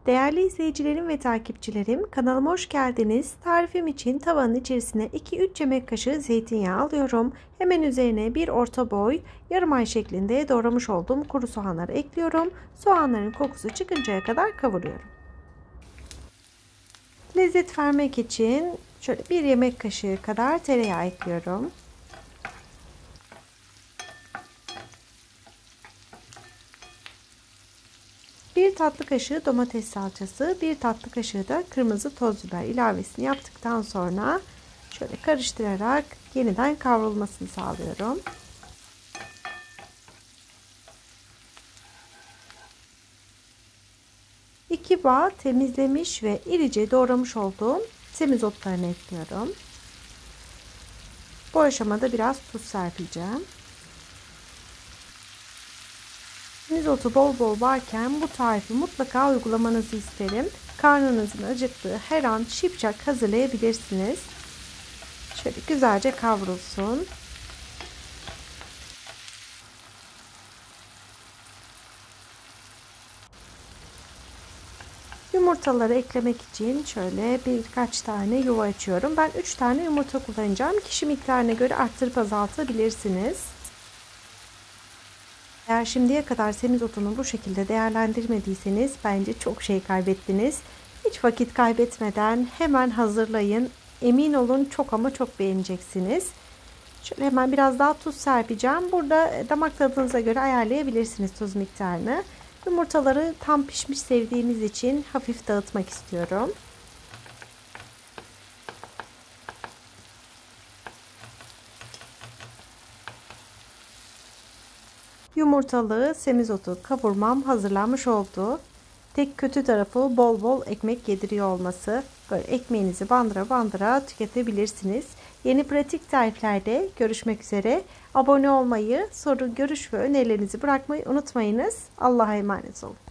Değerli izleyicilerim ve takipçilerim, kanalıma hoş geldiniz. Tarifim için tavanın içerisine 2-3 yemek kaşığı zeytinyağı alıyorum. Hemen üzerine bir orta boy yarım ay şeklinde doğramış olduğum kuru soğanları ekliyorum. Soğanların kokusu çıkıncaya kadar kavuruyorum. Lezzet vermek için şöyle bir yemek kaşığı kadar tereyağı ekliyorum. Bir tatlı kaşığı domates salçası, bir tatlı kaşığı da kırmızı toz biber ilavesini yaptıktan sonra şöyle karıştırarak yeniden kavrulmasını sağlıyorum. İki bağ temizlemiş ve irice doğramış olduğum semizotlarını ekliyorum. Bu aşamada biraz tuz serpeceğim. Semizotu bol bol varken bu tarifi mutlaka uygulamanızı isterim. Karnınızın acıktığı her an şipşak hazırlayabilirsiniz. Şöyle güzelce kavrulsun. Yumurtaları eklemek için şöyle birkaç tane yuva açıyorum. Ben 3 tane yumurta kullanacağım. Kişi miktarına göre arttırıp azaltabilirsiniz. Eğer şimdiye kadar semizotunu bu şekilde değerlendirmediyseniz bence çok şey kaybettiniz. Hiç vakit kaybetmeden hemen hazırlayın. Emin olun çok ama çok beğeneceksiniz. Şöyle hemen biraz daha tuz serpeceğim. Burada damak tadınıza göre ayarlayabilirsiniz tuz miktarını. Yumurtaları tam pişmiş sevdiğimiz için hafif dağıtmak istiyorum. Yumurtalı semizotu kavurmam hazırlanmış oldu. Tek kötü tarafı bol bol ekmek yediriyor olması. Böyle ekmeğinizi bandıra bandıra tüketebilirsiniz. Yeni pratik tariflerde görüşmek üzere. Abone olmayı, soru, görüş ve önerilerinizi bırakmayı unutmayınız. Allah'a emanet olun.